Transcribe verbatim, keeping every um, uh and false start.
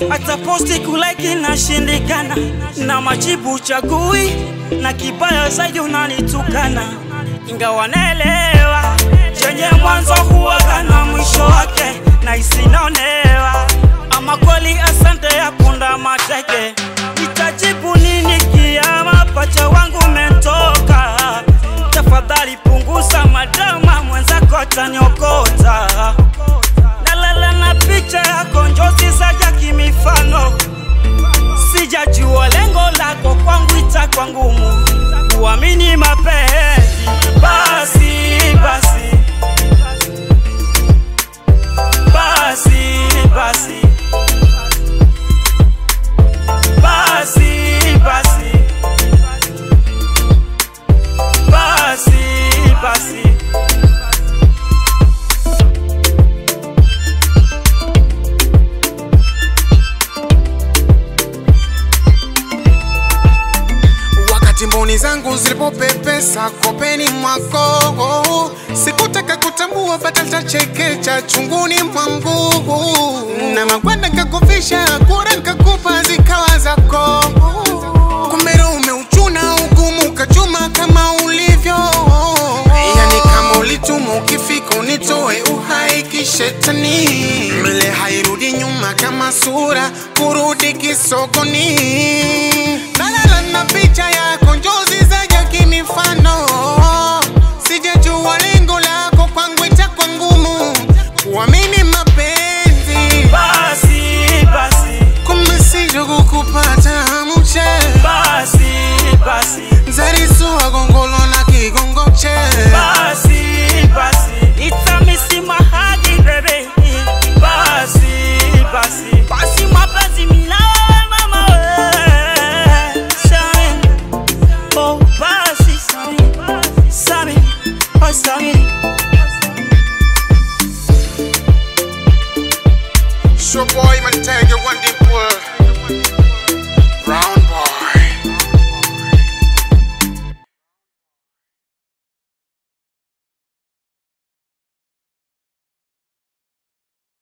hata posti kulike inashindikana, na majibu chagui, na kibaya zaidi unanitukana. Ingawa naelewa chenye mwanzo huwaga na mwisho wake, na isinaonewa ama kweli asante ya punda mateke. Nitajibu nini kiama pacha wangu mentoka? Tafadhali punguza madama mwenzako ataniokota. Nalala na picha yako njozi zaja kimifano, sijajua lengo lako kwangu itakwa ngumu kuamini mapenzi. Basi basi basi basi basi basi basi basi. Wakati mboni zangu zilipopepesa kopeni mwako, sikutaka kutambua badala chekecha chunguni mwangu, na magwanda kakufisha kura nikakupa zikawa zako. Kumbe umeuchuna ugumu kachuma kama ulivyo, yani kama ulituma ukifika unitoe uhai kishetani. Mbele hairudi nyuma kama sura kurudi kisogoni. Nalala na picha yako njozi zaja kimifano, sijajua lengo lako kwangu itakwa ngumu kuamini mapenzi. Basi basi kumbe sijo kukupata mche. Basi basi Zarisu agongolo na kigongoche. Basi basi itamisi mahagi baby. Basi basi basi mapenzi minawe mama we. Sami oh basi Sami Sami oh Sami. Show boy man take one deep word.